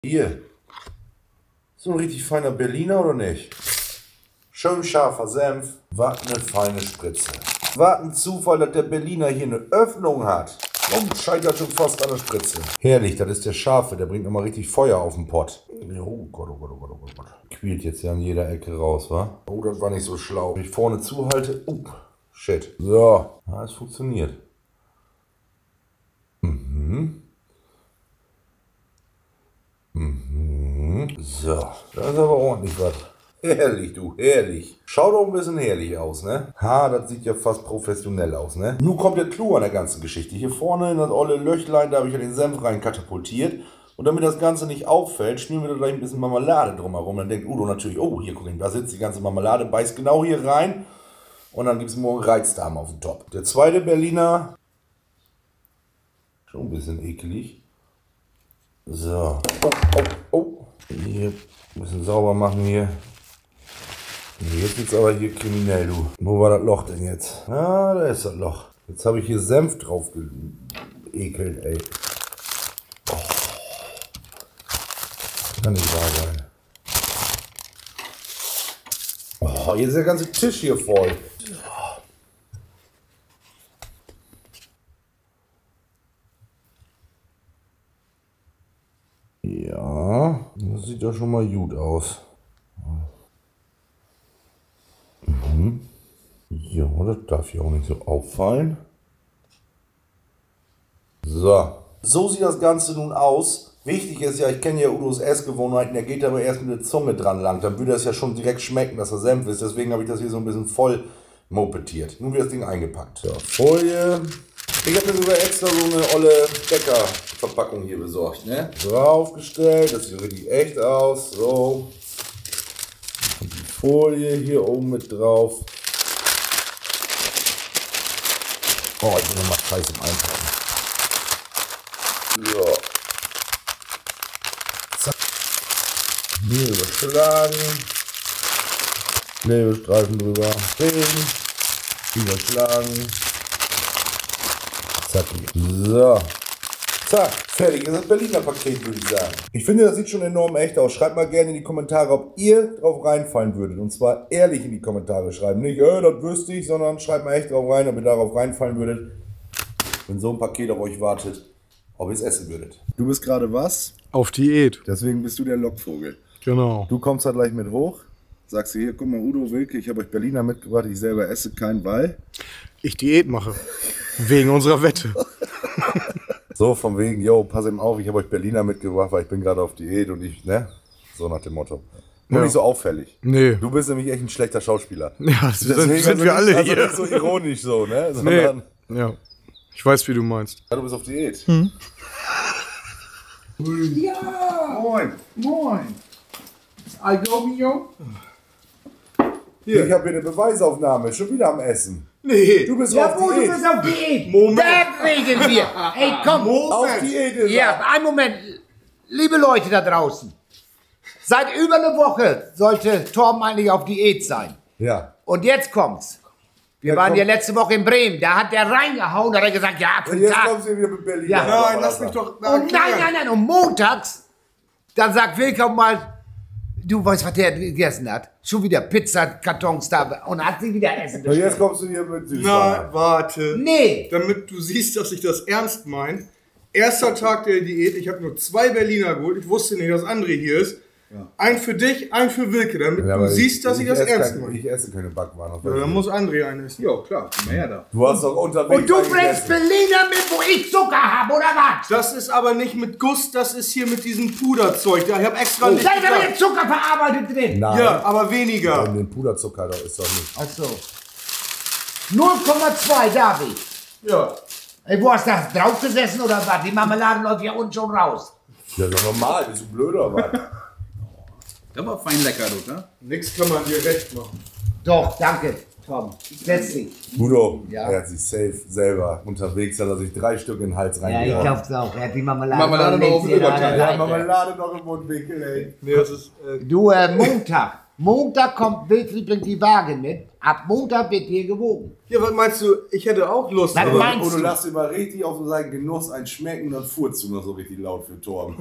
Hier. So ein richtig feiner Berliner oder nicht? Schön scharfer Senf. Was eine feine Spritze. Was ein Zufall, dass der Berliner hier eine Öffnung hat. Und scheitert schon fast an der Spritze. Herrlich, das ist der Scharfe. Der bringt nochmal richtig Feuer auf den Pott. Oh Gott, oh Gott, oh Gott, oh Gott. Quillt jetzt ja an jeder Ecke raus, wa? Oh, das war nicht so schlau. Wenn ich vorne zuhalte. Shit. So. Ja, es funktioniert. So, das ist aber ordentlich was. Herrlich, du, herrlich. Schaut doch ein bisschen herrlich aus, ne? Ha, das sieht ja fast professionell aus, ne? Nun kommt der Clou an der ganzen Geschichte. Hier vorne in das olle Löchlein, da habe ich ja den Senf rein katapultiert. Und damit das Ganze nicht auffällt, schmieren wir da gleich ein bisschen Marmelade drumherum. Dann denkt Udo natürlich, oh, hier, guck mal, da sitzt die ganze Marmelade, beißt genau hier rein. Und dann gibt es morgen Reizdarm auf dem Top. Der zweite Berliner, schon ein bisschen eklig. So, oh. Hier ein bisschen sauber machen hier. Jetzt wird's aber hier kriminell, du. Wo war das Loch denn jetzt? Ah, da ist das Loch. Jetzt habe ich hier Senf drauf geekelt, ey. Oh. Kann nicht wahr sein. Oh, jetzt ist der ganze Tisch hier voll. Ja, das sieht doch schon mal gut aus. Ja, das darf hier auch nicht so auffallen. So sieht das Ganze nun aus. Wichtig ist ja, ich kenne ja Udos Essgewohnheiten, der geht aber erst mit der Zunge dran lang. Dann würde das ja schon direkt schmecken, dass er Senf ist. Deswegen habe ich das hier so ein bisschen voll mopetiert. Nun wird das Ding eingepackt. So, Folie. Ich habe mir sogar extra so eine olle Bäckerverpackung hier besorgt, ne? Draufgestellt, das sieht richtig echt aus. So. Und die Folie hier oben mit drauf. Oh, ich bin nochmal scheiße im Einpacken. So. Zack. Hier überschlagen. Klebestreifen drüber. Drehen. Überschlagen. Zack. So. Zack. Fertig ist das Berliner Paket, würde ich sagen. Ich finde, das sieht schon enorm echt aus. Schreibt mal gerne in die Kommentare, ob ihr drauf reinfallen würdet. Und zwar ehrlich in die Kommentare schreiben. Nicht, das wüsste ich, sondern schreibt mal echt drauf rein, ob ihr darauf reinfallen würdet. Wenn so ein Paket auf euch wartet, ob ihr es essen würdet. Du bist gerade was? Auf Diät. Deswegen bist du der Lockvogel. Genau. Du kommst da gleich mit hoch. Sagst du hier, guck mal, Udo, Wilke, ich habe euch Berliner mitgebracht. Ich selber esse keinen, weil ich Diät mache. Wegen unserer Wette. So, von wegen, yo, pass ihm auf, ich habe euch Berliner mitgebracht, weil ich bin gerade auf Diät und ich, ne? So nach dem Motto. Nur nicht so auffällig. Nee. Du bist nämlich echt ein schlechter Schauspieler. Ja, das sind wir alle also hier. Nicht so ironisch so, ne? Sondern, nee. Ja, ich weiß, wie du meinst. Ja, du bist auf Diät. Ja! Moin! Moin! Algo mio? Hier. Ich habe hier eine Beweisaufnahme, schon wieder am Essen. Nee. Du bist Ja, auf wo, Diät. du bist auf Diät! Moment. Da reden wir! Ey, komm! Auf Diät ist Ja, einen Moment. Liebe Leute da draußen. Seit über einer Woche sollte Torben eigentlich auf Diät sein. Ja. Und jetzt kommt's. Wir waren ja letzte Woche in Bremen. Da hat der reingehauen, da hat er gesagt, ja, Und guten jetzt Tag. kommst du wieder mit Berlin. Ja. Nein, lass mich doch. Und nein. Und montags, dann sagt Wilke mal, du weißt, was der gegessen hat? Schon wieder Pizzakartons da und hat sich wieder Essen Und bestellt. jetzt kommst du hier mit Nein, Süßwaren. warte. Nee. Damit du siehst, dass ich das ernst meine. Erster Tag der Diät. Ich habe nur 2 Berliner geholt. Ich wusste nicht, dass André hier ist. Ja. Ein für dich, ein für Wilke, damit Ja, du aber siehst, dass ich das ernst meine. Ich esse keine Backwaren. Ja, dann muss André einen essen. Ja, klar, immer her da. Du hast doch unterwegs. Und du einen bringst gegessen. Berliner mit, wo ich Zucker habe, oder was? Das ist aber nicht mit Guss, das ist hier mit diesem Puderzeug. Da, ich habe extra nicht Da ist aber gesagt. jetzt Zucker verarbeitet drin. Nein. Ja, aber weniger. Den Puderzucker da ist doch nicht. Ach so. 0,2, David. Ja. Ey, wo hast du das draufgesessen oder was? Die Marmelade läuft ja unten schon raus. Ja, das ist doch normal. Bist du blöder, was? Der war fein lecker, oder? Nix kann man dir recht machen. Doch, danke, Tom. Setz dich. Udo, Ja. er hat sich safe selber unterwegs, hat er sich 3 Stück in den Hals Ja, ich reingehauen. glaub's auch. Er hat die Marmelade, Marmelade noch auf den Oberteil. Ja, Marmelade noch im Mundwinkel, ey. Nee, das ist. Du, Montag. Montag kommt Wilfried, bringt die Waage mit. Ab Montag wird hier gewogen. Ja, was meinst du? Ich hätte auch Lust. Was aber- meinst Und du du? lass dir mal richtig auf seinen Genuss ein Schmecken und dann furzt du noch so richtig laut für Torben.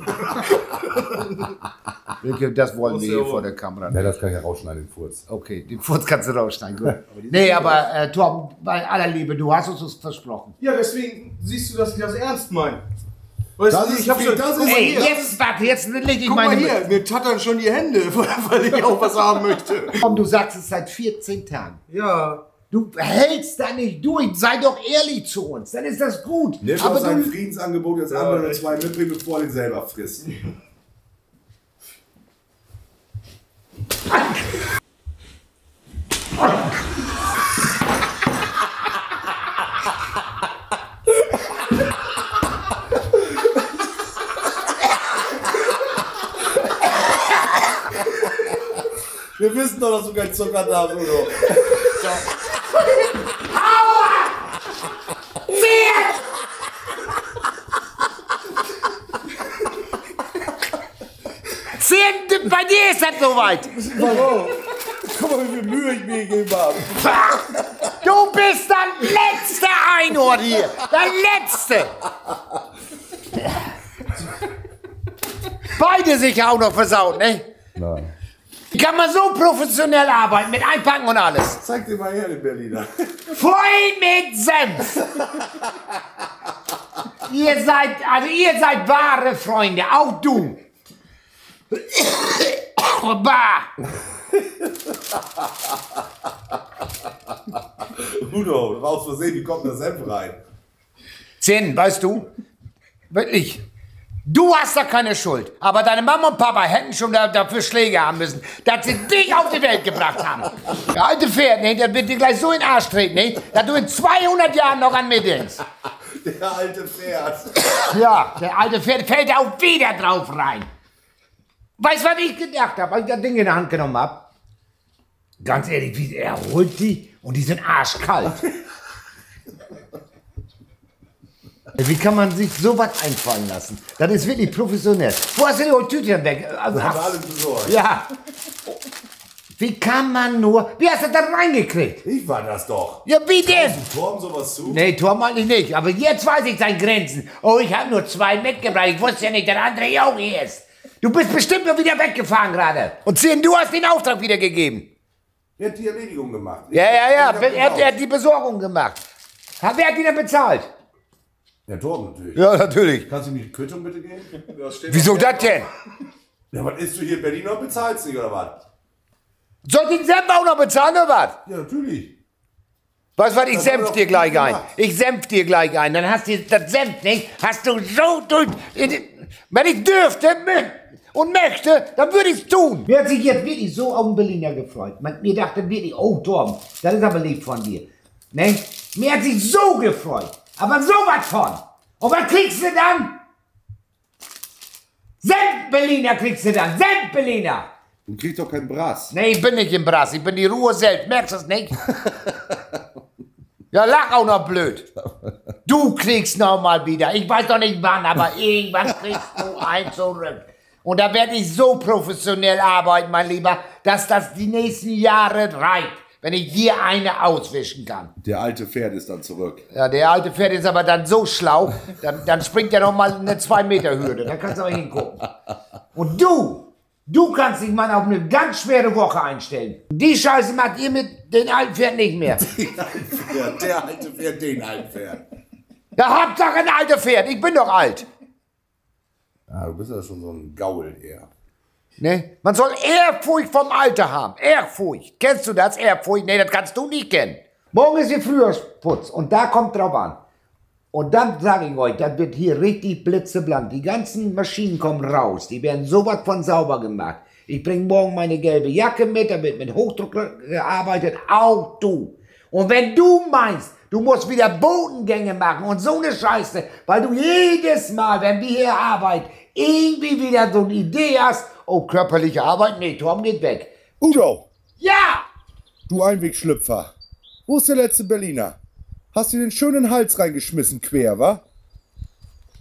Wilke, das wollen Muss wir ja hier wohl. vor der Kamera. Ja, das kann ich ja rausschneiden, den Furz. Okay, den Furz kannst du rausschneiden. Gut. Nee, aber Torben, bei aller Liebe, du hast uns das versprochen. Ja, deswegen siehst du, dass ich das ernst meine. Weißt Das du, ist ich hab viel- schon. das guck ist- mal Ey, hier. jetzt warte, jetzt leg ich Guck mal meine... hier, mir tattern schon die Hände, weil ich auch was haben möchte. Komm, du sagst es seit 14 Tagen. Ja. Du hältst da nicht durch. Sei doch ehrlich zu uns. Dann ist das gut. Nimm Aber doch sein du, Friedensangebot jetzt Ja, an und echt. zwei mitbringen, bevor er den selber frisst. Wir wissen doch, dass du kein Zucker da hast, Udo. Zehn, bei dir ist das soweit. Warum? Guck mal, wie viel Mühe ich mir gegeben habe. Du bist der letzte Einhorn hier. Der letzte. Beide sich auch noch versaut, ne? Nein. Wie kann man so professionell arbeiten, mit Einpacken und alles? Zeig dir mal her, den Berliner. Voll mit Senf. Ihr seid wahre Freunde, auch du. Bah. Udo, du aus Versehen, wie kommt der Senf rein? Zehn, weißt du? Wirklich. Du hast da keine Schuld. Aber deine Mama und Papa hätten schon dafür Schläge haben müssen, dass sie dich auf die Welt gebracht haben. Der alte Pferd, ne, der wird dir gleich so in den Arsch treten, ne, dass du in 200 Jahren noch an mir denkst. Der alte Pferd. Ja, der alte Pferd fällt auch wieder drauf rein. Weißt du, was ich gedacht habe, als ich das Ding in der Hand genommen habe? Ganz ehrlich, wie er holt die und die sind arschkalt. Wie kann man sich sowas einfallen lassen? Das ist wirklich professionell. Wo hast du die Tütchen weg? Also, Haben wir alle besorgt. ja. Wie kann man nur... Wie hast du das reingekriegt? Ich war das doch. Ja, wie denn? Torben sowas zu? Nee, Tom eigentlich nicht. Aber jetzt weiß ich seine Grenzen. Oh, ich habe nur 2 mitgebracht. Ich wusste ja nicht, dass der andere auch hier ist. Du bist bestimmt nur wieder weggefahren gerade. Und Zehn, du hast den Auftrag wieder gegeben. Er hat die Erledigung gemacht. Ja. Ich hab Er gebaut. hat die Besorgung gemacht. Wer hat die denn bezahlt? Ja, Torben natürlich. Ja, natürlich. Kannst du mir die Quittung bitte geben? Wieso das denn? Ja, was isst du hier in Berlin noch? Bezahlst nicht, oder was? Soll ich den Senf auch noch bezahlen, oder was? Ja, natürlich. Weißt du was, ich Das haben wir senf doch dir gleich gut ein. gemacht. Ich senf dir gleich ein. Dann hast du das Senf nicht, hast du so durch... Wenn ich dürfte und möchte, dann würde ich es tun. Mir hat sich jetzt wirklich so auf den Berliner gefreut. Mir dachte wirklich, oh Torben, das ist aber lieb von dir. Ne? Mir hat sich so gefreut. Aber so was von. Und was kriegst du dann? Senf-Berliner kriegst du dann. Senf-Berliner. Du kriegst doch keinen Brass. Nee, ich bin nicht im Brass, ich bin die Ruhe selbst, merkst du es nicht? Ja, lach auch noch blöd. Du kriegst noch mal wieder, ich weiß doch nicht wann, aber irgendwann kriegst du ein zurück. Und da werde ich so professionell arbeiten, mein Lieber, dass das die nächsten Jahre reicht, wenn ich dir eine auswischen kann. Der alte Pferd ist dann zurück. Ja, der alte Pferd ist aber dann so schlau, dann springt er noch mal eine 2-Meter-Hürde, da kannst du aber hingucken. Und du kannst dich mal auf eine ganz schwere Woche einstellen. Die Scheiße macht ihr mit den alten Pferd nicht mehr. Ja, der alte Pferd, den alten Pferd. Ja, Hauptsache ein alter Pferd, ich bin doch alt. Ah, du bist ja schon so ein Gaul eher. Ne? Man soll Ehrfurcht vom Alter haben. Ehrfurcht. Kennst du das? Ehrfurcht? Nee, das kannst du nicht kennen. Morgen ist hier Frühjahrsputz und da kommt drauf an. Und dann sage ich euch, das wird hier richtig blitzeblank. Die ganzen Maschinen kommen raus. Die werden sowas von sauber gemacht. Ich bringe morgen meine gelbe Jacke mit, da wird mit Hochdruck gearbeitet. Auch du. Und wenn du meinst, du musst wieder Bodengänge machen und so eine Scheiße, weil du jedes Mal, wenn wir hier arbeiten, irgendwie wieder so eine Idee hast, oh, körperliche Arbeit, nee, Tom geht weg. Udo, Ja! du Einwegschlüpfer. Wo ist der letzte Berliner? Hast du den schönen Hals reingeschmissen, quer, wa?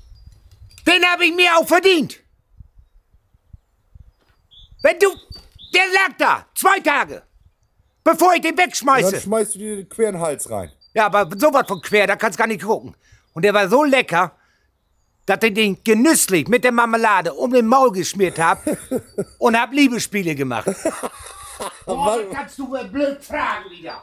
Den habe ich mir auch verdient. Wenn du der lag da, 2 Tage, bevor ich den wegschmeiße. Dann schmeißt du dir den queren Hals rein. Ja, aber sowas von quer, da kannst du gar nicht gucken. Und der war so lecker, dass ich den genüsslich mit der Marmelade um den Maul geschmiert hab und hab Liebesspiele gemacht. Oh, kannst du mir blöd fragen wieder.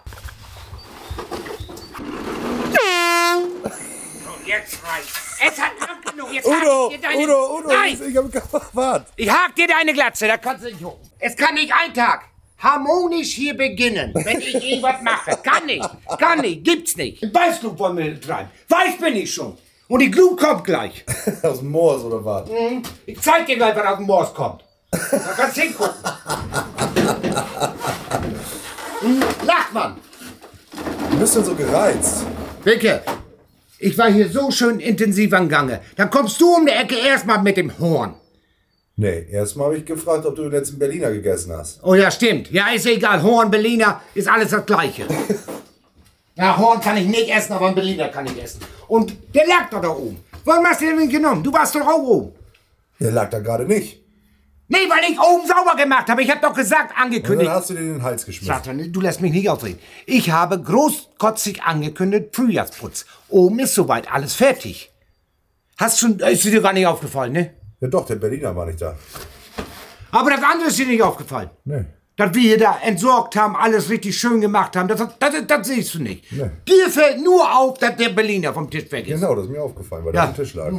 So, jetzt reicht's. Es hat lang genug. Jetzt Udo, hak ich dir deine... Udo, Nein! ich hab warte. Ich hak dir deine Glatze, da kannst du nicht hoch. Es kann nicht ein Tag harmonisch hier beginnen, wenn ich irgendwas mache. Kann nicht, gibt's nicht. Weißglut wollen wir treiben. Weiß bin ich schon. Und die Glut kommt gleich. Aus dem Moors oder was? Ich zeig dir gleich, was aus dem Moors kommt. Da kannst du hingucken. Lach, Mann. Du bist denn so gereizt. Wilke, ich war hier so schön intensiv am Gange. Dann kommst du um die Ecke erstmal mit dem Horn. Nee, erstmal habe ich gefragt, ob du den letzten Berliner gegessen hast. Oh ja, stimmt. Ja, ist egal. Horn, Berliner, ist alles das Gleiche. Ja, Horn kann ich nicht essen, aber einen Berliner kann ich essen. Und der lag doch da oben. Warum hast du den genommen? Du warst doch auch oben. Der lag da gerade nicht. Nee, weil ich oben sauber gemacht habe. Ich habe doch gesagt, Und angekündigt. dann hast du dir den Hals geschmissen. Satan, du lässt mich nicht aufreden. Ich habe großkotzig angekündigt, Frühjahrsputz. Oben ist soweit alles fertig. Ist dir gar nicht aufgefallen, ne? Ja doch, der Berliner war nicht da. Aber das andere ist dir nicht aufgefallen. Nee. Dass wir hier da entsorgt haben, alles richtig schön gemacht haben, das siehst du nicht. Nee. Dir fällt nur auf, dass der Berliner vom Tisch weg ist. Genau, das ist mir aufgefallen, weil Ja. der auf dem Tisch lag.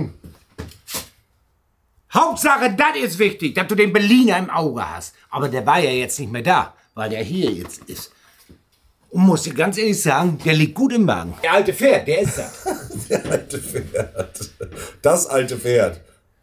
Hauptsache, das ist wichtig, dass du den Berliner im Auge hast. Aber der war ja jetzt nicht mehr da, weil der hier jetzt ist. Und muss dir ganz ehrlich sagen, der liegt gut im Magen. Der alte Pferd, der ist das. Der alte Pferd. Das alte Pferd.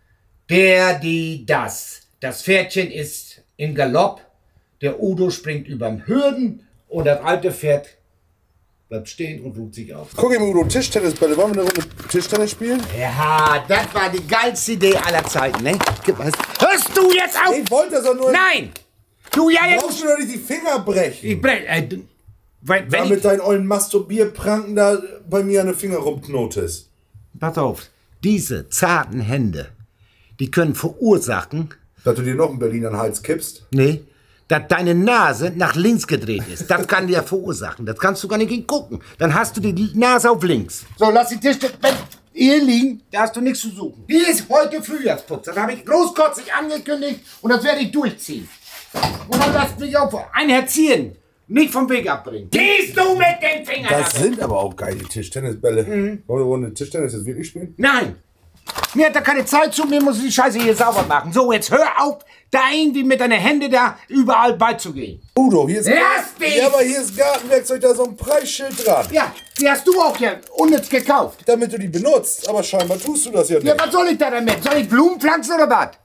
Das. Das Pferdchen ist im Galopp. Der Udo springt überm Hürden und das alte Pferd bleibt stehen und ruht sich auf. Guck mal, Udo, Tischtennisbälle. Wollen wir eine Runde Tischtennis spielen? Ja, das war die geilste Idee aller Zeiten, ne? Hörst du jetzt auf? Ich wollte das doch nur... Nein! Du, ja, jetzt... Brauchst du doch nicht die Finger brechen. Ich brech... wenn Da ich, mit deinen ollen Masturbierpranken da bei mir an den Finger rumknotest. pass auf, diese zarten Hände, die können verursachen, Dass du dir noch einen Berliner an den Hals kippst. nee, dass deine Nase nach links gedreht ist. Das kann dir verursachen. Das kannst du gar nicht hingucken. Dann hast du die Nase auf links. So, lass die Tische hier liegen. Da hast du nichts zu suchen. Hier ist heute Frühjahrsputz. Das habe ich großkotzig angekündigt und das werde ich durchziehen. Und dann lass mich auf einherziehen. Nicht vom Weg abbringen. Gehst du mit den Fingern Das ab? sind aber auch geile Tischtennisbälle. Wollen wir eine Runde Tischtennis jetzt wirklich spielen? Nein. Mir hat da keine Zeit zu, mir muss ich die Scheiße hier sauber machen. So, jetzt hör auf, da irgendwie mit deinen Händen da überall beizugehen. Udo, hier ist... Lass dich! Ja, aber hier ist Gartenwerkzeug, da ist so ein Preisschild dran. Ja, die hast du auch ja unnütz gekauft. Damit du die benutzt. Aber scheinbar tust du das ja nicht. Ja, was soll ich da damit? Soll ich Blumen pflanzen oder was?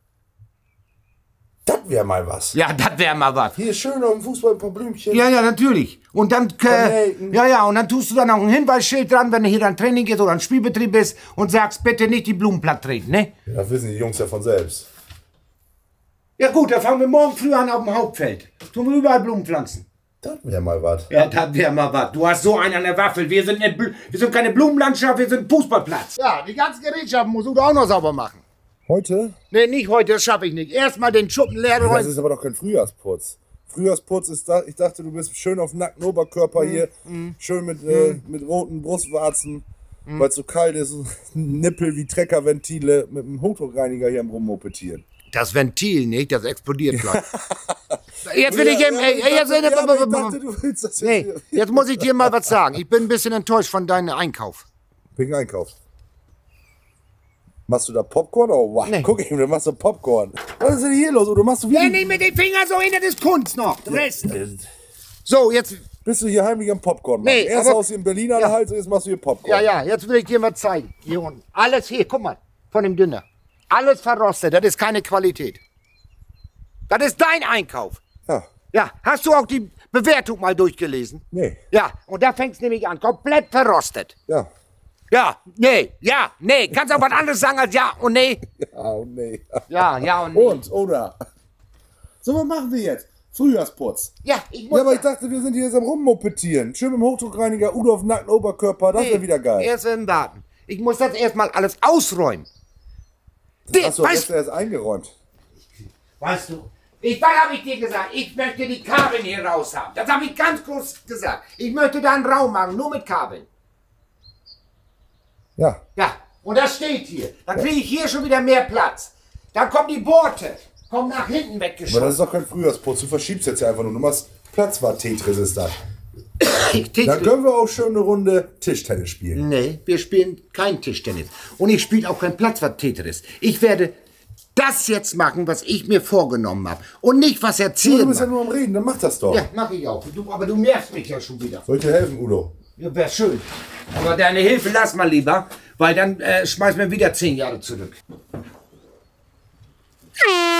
Das wäre mal was. Ja, das wäre mal was. Hier schön auf dem Fußball ein paar Blümchen. Ja, ja, natürlich. Und dann, Nelken. ja, und dann tust du dann auch ein Hinweisschild dran, wenn du hier ein Training ist oder ein Spielbetrieb bist und sagst, bitte nicht die Blumen platt treten, ne? Ja, das wissen die Jungs ja von selbst. Ja gut, dann fangen wir morgen früh an auf dem Hauptfeld. Tun wir überall Blumen pflanzen. Das wäre mal was. Ja, das wäre mal was. Du hast so einen an der Waffel. Wir sind keine Blumenlandschaft, wir sind Fußballplatz. Ja, die ganzen Gerätschaften musst du auch noch sauber machen. Heute? Nee, nicht heute, das schaffe ich nicht. Erstmal den Schuppen leer Das räumen. ist aber doch kein Frühjahrsputz. Frühjahrsputz ist da, ich dachte, du bist schön auf nackten Oberkörper hier, schön mit roten Brustwarzen, weil es so kalt ist, Nippel wie Treckerventile mit einem Hochdruckreiniger hier am Rummopetieren. Das Ventil nicht, das explodiert gleich. Jetzt will ich jetzt muss ich dir mal was sagen. Ich bin ein bisschen enttäuscht von deinem Einkauf. Wegen Einkauf. Machst du da Popcorn? Oh, wow. Nee. Guck eben, du machst so Popcorn. Was ist denn hier los? Oder machst du Ja, wie... nicht mit den Fingern so hin, das ist Kunst noch. Rest. So, jetzt, Bist du hier heimlich am Popcorn machen? Nee, Erst aber- aus dem Berliner Ja. Hals und jetzt machst du hier Popcorn. ja, jetzt will ich dir was zeigen. Hier unten. Alles hier, guck mal, von dem Dünner. Alles verrostet, das ist keine Qualität. Das ist dein Einkauf. Ja. Ja, hast du auch die Bewertung mal durchgelesen? Nee. Ja, und da fängt's nämlich an, komplett verrostet. Ja. Ja, nee, kannst auch was anderes sagen als ja und nee. Ja, oh nee. Ja und nee. Und, oder? So, was machen wir jetzt? Frühjahrsputz. Ja, ich muss... Ja, aber ich dachte, wir sind hier jetzt am Rummopetieren. Schön mit dem Hochdruckreiniger, Udo auf dem nackten Oberkörper, das wäre wieder geil. Erst im Warten. Ich muss das erstmal alles ausräumen. Achso, weißt, er ist eingeräumt. weißt du, Was habe ich dir gesagt? Ich möchte die Kabel hier raus haben. Das habe ich ganz groß gesagt. Ich möchte da einen Raum machen, nur mit Kabeln. Ja. Ja, und das steht hier. Dann kriege ich hier schon wieder mehr Platz. Dann kommen die Boote, kommen nach hinten Aber weggeschoben. das ist doch kein Frühjahrsputz. Du verschiebst jetzt ja einfach nur. Du machst Platzwart-Tetris ist das. Dann können wir auch schön eine Runde Tischtennis spielen. Nee, wir spielen kein Tischtennis. Und ich spiele auch kein Platzwart-Tetris. Ich werde das jetzt machen, was ich mir vorgenommen habe. Und nicht, was Du erzählen. bist ja nur am Reden, dann mach das doch. Ja, mach ich auch. Aber du nervst mich ja schon wieder. Soll ich dir helfen, Udo? Ja, wäre schön. Aber deine Hilfe lass mal lieber, weil dann schmeiß mir wieder 10 Jahre zurück.